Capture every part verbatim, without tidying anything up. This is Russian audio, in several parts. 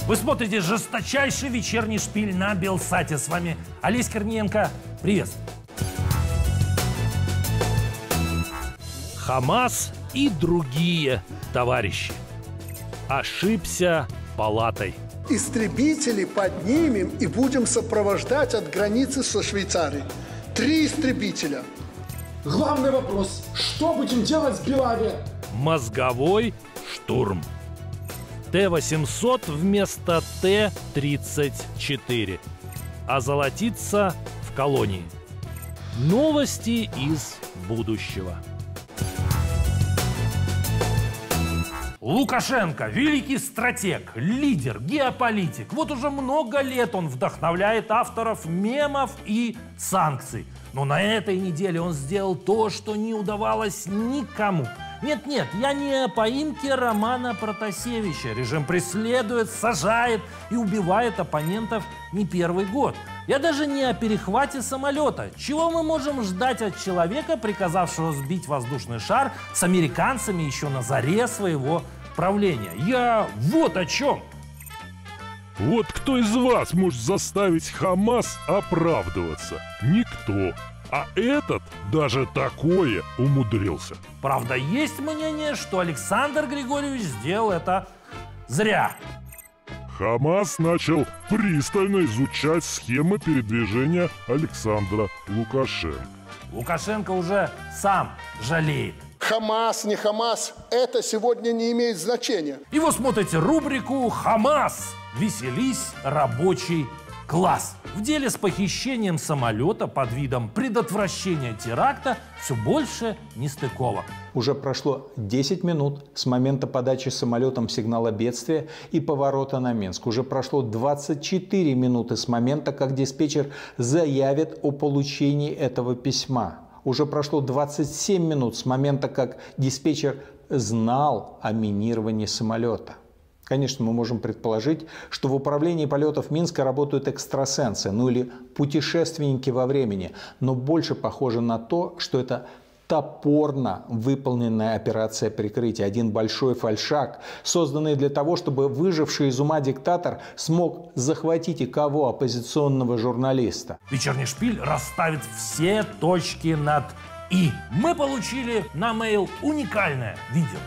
Вы смотрите жесточайший вечерний шпиль на Белсате. С вами Олесь Корниенко. Привет. Хамас и другие товарищи. Ошибся палатой. Истребители поднимем и будем сопровождать от границы со Швейцарией. Три истребителя. Главный вопрос. Что будем делать с Белави? Мозговой штурм. Т восемьсот вместо Т тридцать четыре. Озолотиться в колонии. Новости из будущего. Лукашенко – великий стратег, лидер, геополитик. Вот уже много лет он вдохновляет авторов мемов и санкций. Но на этой неделе он сделал то, что не удавалось никому. Нет-нет, я не о поимке Романа Протасевича. Режим преследует, сажает и убивает оппонентов не первый год. Я даже не о перехвате самолета. Чего мы можем ждать от человека, приказавшего сбить воздушный шар с американцами еще на заре своего правления? Я вот о чем. Вот кто из вас может заставить Хамас оправдываться? Никто. А этот даже такое умудрился. Правда, есть мнение, что Александр Григорьевич сделал это зря. Хамас начал пристально изучать схемы передвижения Александра Лукашенко. Лукашенко уже сам жалеет. Хамас, не Хамас, это сегодня не имеет значения. И вы смотрите рубрику «Хамас. Веселись, рабочий класс». В деле с похищением самолета под видом предотвращения теракта все больше нестыковок. Уже прошло десять минут с момента подачи самолетом сигнала бедствия и поворота на Минск. Уже прошло двадцать четыре минуты с момента, как диспетчер заявит о получении этого письма. Уже прошло двадцать семь минут с момента, как диспетчер знал о минировании самолета. Конечно, мы можем предположить, что в управлении полетов Минска работают экстрасенсы, ну или путешественники во времени, но больше похоже на то, что это топорно выполненная операция прикрытия, один большой фальшак, созданный для того, чтобы выживший из ума диктатор смог захватить и кого? Оппозиционного журналиста. Вечерний шпиль расставит все точки над «и». Мы получили на мейл уникальное видео.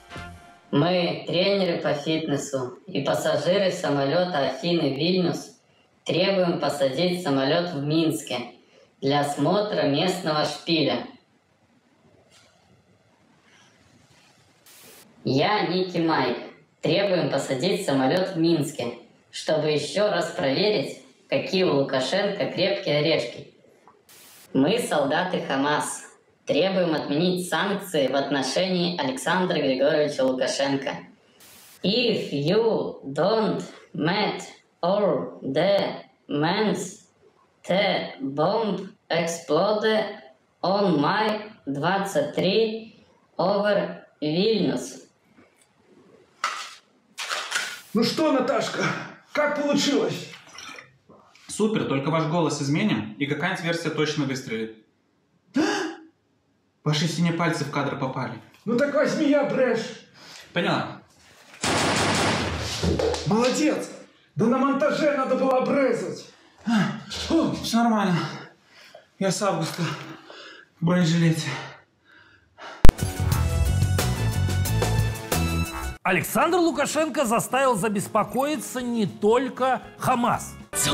Мы, тренеры по фитнесу и пассажиры самолета Афины-Вильнюс, требуем посадить самолет в Минске для осмотра местного шпиля. Я, Ники Майк, требуем посадить самолет в Минске, чтобы еще раз проверить, какие у Лукашенко крепкие орешки. Мы, солдаты Хамас, требуем отменить санкции в отношении Александра Григорьевича Лукашенко. If you don't meet all the means, the bomb exploded on May двадцать три over Vilnius. Ну что, Наташка, как получилось? Супер, только ваш голос изменим, и какая-нибудь версия точно выстрелит. Ваши синие пальцы в кадр попали. Ну так возьми я брешь. Поняла. Молодец. Да на монтаже надо было обрезать. О, все нормально. Я с августа в бронежилете. Александр Лукашенко заставил забеспокоиться не только Хамас.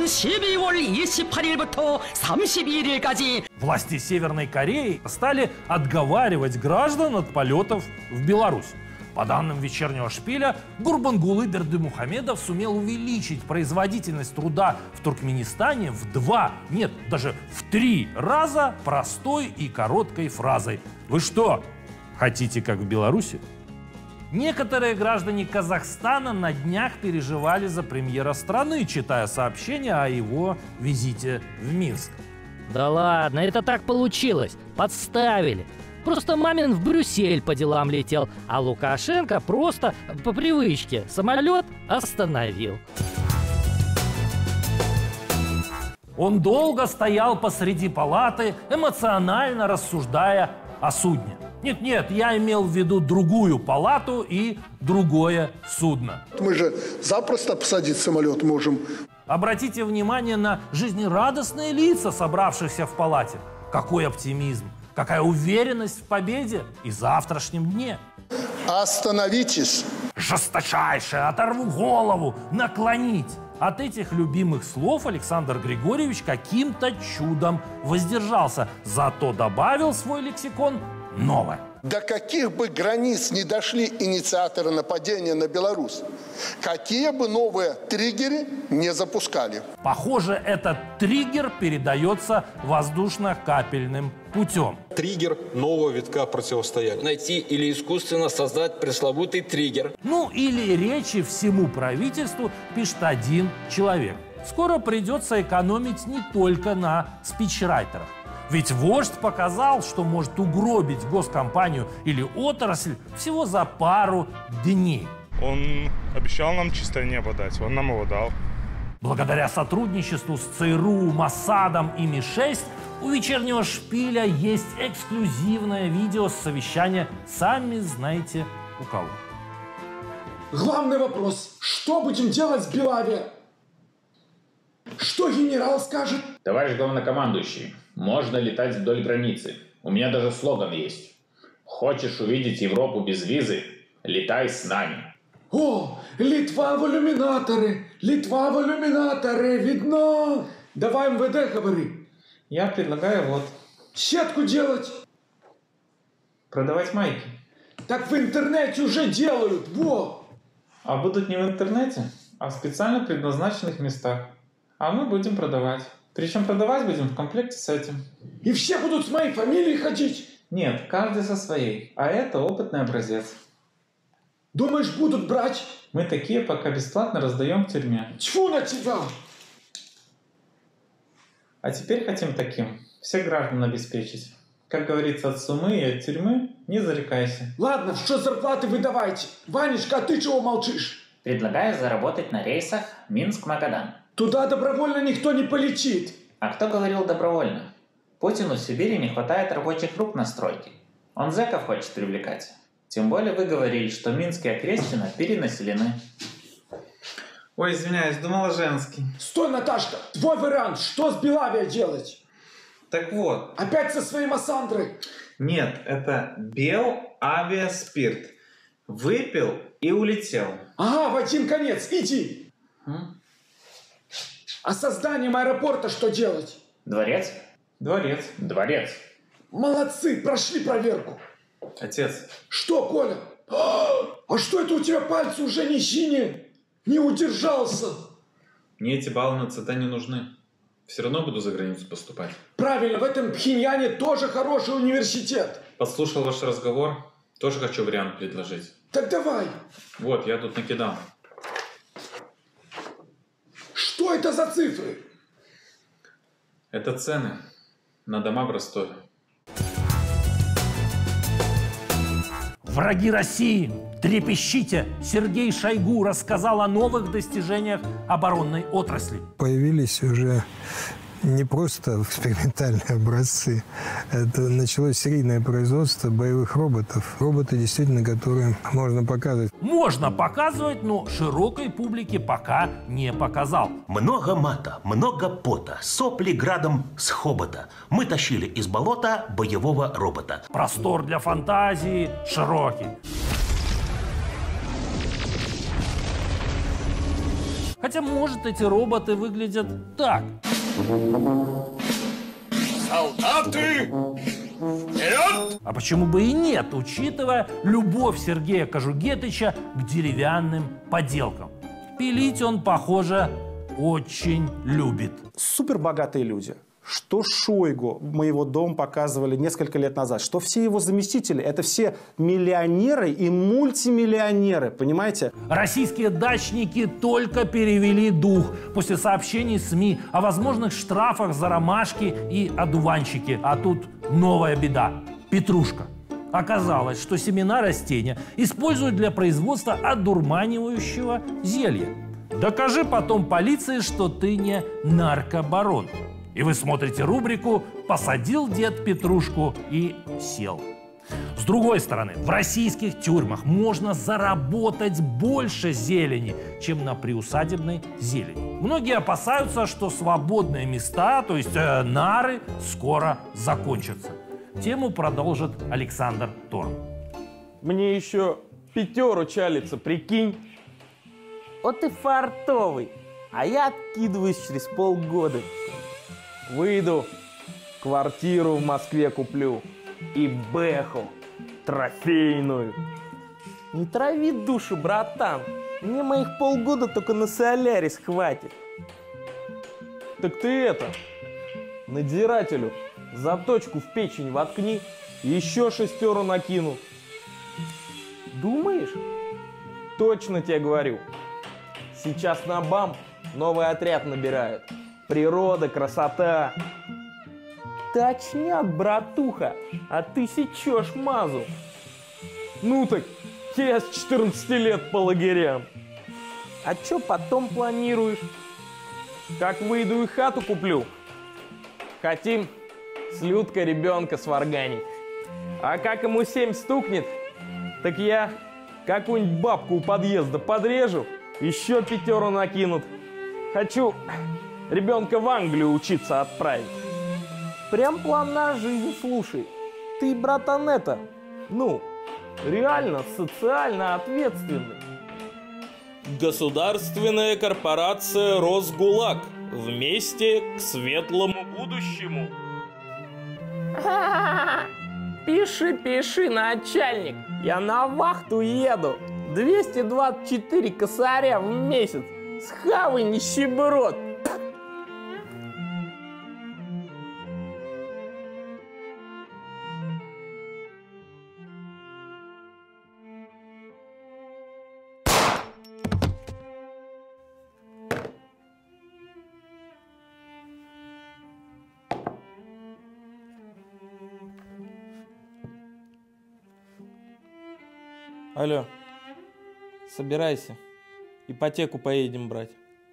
Власти Северной Кореи стали отговаривать граждан от полетов в Беларусь. По данным вечернего шпиля, Гурбангулы Бердымухамедов сумел увеличить производительность труда в Туркменистане в два, нет, даже в три раза простой и короткой фразой. Вы что, хотите как в Беларуси? Некоторые граждане Казахстана на днях переживали за премьера страны, читая сообщения о его визите в Минск. Да ладно, это так получилось. Подставили. Просто Мамин в Брюссель по делам летел, а Лукашенко просто по привычке самолет остановил. Он долго стоял посреди палаты, эмоционально рассуждая о судне. Нет-нет, я имел в виду другую палату и другое судно. Мы же запросто посадить самолет можем. Обратите внимание на жизнерадостные лица собравшихся в палате. Какой оптимизм, какая уверенность в победе и завтрашнем дне. Остановитесь! Жесточайше, оторву голову, наклонить. От этих любимых слов Александр Григорьевич каким-то чудом воздержался, зато добавил в свой лексикон новое. До каких бы границ не дошли инициаторы нападения на Беларусь, какие бы новые триггеры не запускали. Похоже, этот триггер передается воздушно-капельным путем. Триггер нового витка противостояния. Найти или искусственно создать пресловутый триггер. Ну или речи всему правительству пишет один человек. Скоро придется экономить не только на спичрайтерах. Ведь вождь показал, что может угробить госкомпанию или отрасль всего за пару дней. Он обещал нам чистое небо дать, он нам его дал. Благодаря сотрудничеству с ЦРУ, Моссадом и Ми шесть у вечернего шпиля есть эксклюзивное видео с совещания сами знаете у кого. Главный вопрос. Что будем делать с Белавиа? Что генерал скажет? Товарищ главнокомандующий, можно летать вдоль границы. У меня даже слоган есть. Хочешь увидеть Европу без визы? Летай с нами. О, Литва в иллюминаторы! Литва в иллюминаторы! Видно! Давай эм вэ дэ говори. Я предлагаю вот. Сетку делать. Продавать майки. Так в интернете уже делают, во! А будут не в интернете, а в специально предназначенных местах. А мы будем продавать. Причем продавать будем в комплекте с этим. И все будут с моей фамилией ходить? Нет, каждый со своей. А это опытный образец. Думаешь, будут брать? Мы такие пока бесплатно раздаем в тюрьме. Тьфу на тебя! А теперь хотим таким всех граждан обеспечить. Как говорится, от сумы и от тюрьмы не зарекайся. Ладно, что зарплаты вы давайте. Ванечка, а ты чего молчишь? Предлагаю заработать на рейсах Минск-Магадан. Туда добровольно никто не полетит. А кто говорил добровольно? Путину в Сибири не хватает рабочих рук на стройке. Он зэков хочет привлекать. Тем более вы говорили, что Минск и окрестина перенаселены. Ой, извиняюсь, думала женский. Стой, Наташка! Твой вариант, что с Белавиа делать? Так вот. Опять со своей Массандрой? Нет, это Белавиаспирт. Выпил и улетел. Ага, в один конец, иди. М? А созданием аэропорта что делать? Дворец? Дворец. Дворец. Молодцы, прошли проверку. Отец. Что, Коля? А что это у тебя пальцы уже не синие? Не удержался. Мне эти баллы на ЦТ не нужны. Все равно буду за границу поступать. Правильно, в этом Пхеньяне тоже хороший университет. Подслушал ваш разговор. Тоже хочу вариант предложить. Так давай. Вот, я тут накидал. Что это за цифры? Это цены на дома в Ростове. Враги России, трепещите! Сергей Шойгу рассказал о новых достижениях оборонной отрасли. Появились уже не просто экспериментальные образцы. Это началось серийное производство боевых роботов. Роботы, действительно, которые можно показывать. Можно показывать, но широкой публике пока не показал. Много мата, много пота, сопли градом с хобота. Мы тащили из болота боевого робота. Простор для фантазии широкий. Хотя, может, эти роботы выглядят так. Солдаты! Вперед! А почему бы и нет, учитывая любовь Сергея Кожугетыча к деревянным поделкам. Пилить он, похоже, очень любит. Супербогатые люди. Что Шойгу, мы его дом показывали несколько лет назад, что все его заместители, это все миллионеры и мультимиллионеры, понимаете? Российские дачники только перевели дух после сообщений СМИ о возможных штрафах за ромашки и одуванчики. А тут новая беда – петрушка. Оказалось, что семена растения используют для производства одурманивающего зелья. Докажи потом полиции, что ты не наркобарон. И вы смотрите рубрику «Посадил дед петрушку и сел». С другой стороны, в российских тюрьмах можно заработать больше зелени, чем на приусадебной зелени. Многие опасаются, что свободные места, то есть э, нары, скоро закончатся. Тему продолжит Александр Торн. Мне еще пятеру чалится, прикинь. Вот ты фартовый, а я откидываюсь через полгода. Выйду, квартиру в Москве куплю и бэху трофейную. Не трави душу, братан. Мне моих полгода только на Солярис хватит. Так ты это, надзирателю заточку в печень воткни, еще шестеру накину. Думаешь? Точно тебе говорю. Сейчас на БАМ новый отряд набирают. Природа, красота. Точняк, братуха, а ты сечешь мазу. Ну так, я с четырнадцати лет по лагерям. А чё потом планируешь? Как выйду и хату куплю? Хотим с Людкой ребенка сварганить. А как ему семь стукнет, так я какую-нибудь бабку у подъезда подрежу, еще пятеру накинут. Хочу ребенка в Англию учиться отправить. Прям план на жизнь, слушай. Ты, братан, это, ну, реально социально ответственный. Государственная корпорация Росгулаг. Вместе к светлому будущему. Пиши, пиши, начальник. Я на вахту еду. двести двадцать четыре косаря в месяц. Схавай, нищеброд. Алло, собирайся, ипотеку поедем брать.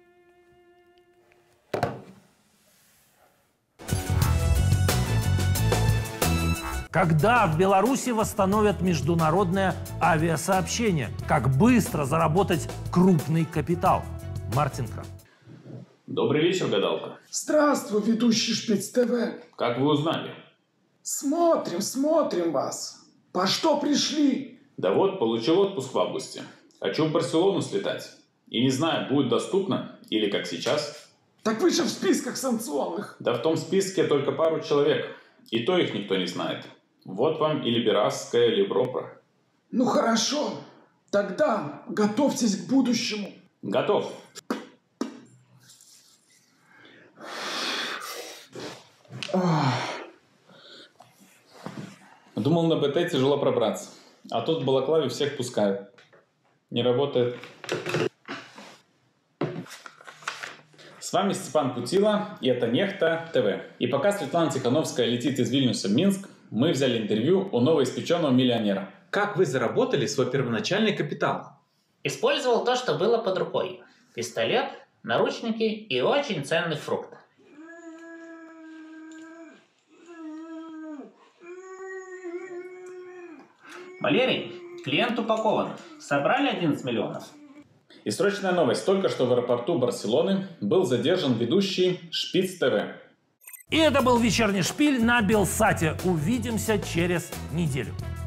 Когда в Беларуси восстановят международное авиасообщение? Как быстро заработать крупный капитал? Мартинка. Добрый вечер, гадалка. Здравствуй, ведущий Шпиц ТВ. Как вы узнали? Смотрим, смотрим вас. По что пришли? Да вот, получил отпуск в августе. Хочу в Барселону слетать. И не знаю, будет доступно или как сейчас. Так вы же в списках санкционных. Да в том списке только пару человек. И то их никто не знает. Вот вам и Либерасская Либропра. Ну хорошо. Тогда готовьтесь к будущему. Готов. Думал, на БТ тяжело пробраться. А тут в балаклаве всех пускают. Не работает. С вами Степан Путила, и это Нехта ТВ. И пока Светлана Тихановская летит из Вильнюса в Минск, мы взяли интервью у новоиспеченного миллионера. Как вы заработали свой первоначальный капитал? Использовал то, что было под рукой. Пистолет, наручники и очень ценный фрукт. Валерий, клиент упакован. Собрали одиннадцать миллионов. И срочная новость. Только что в аэропорту Барселоны был задержан ведущий Шпиц ТВ. И это был вечерний шпиль на Белсате. Увидимся через неделю.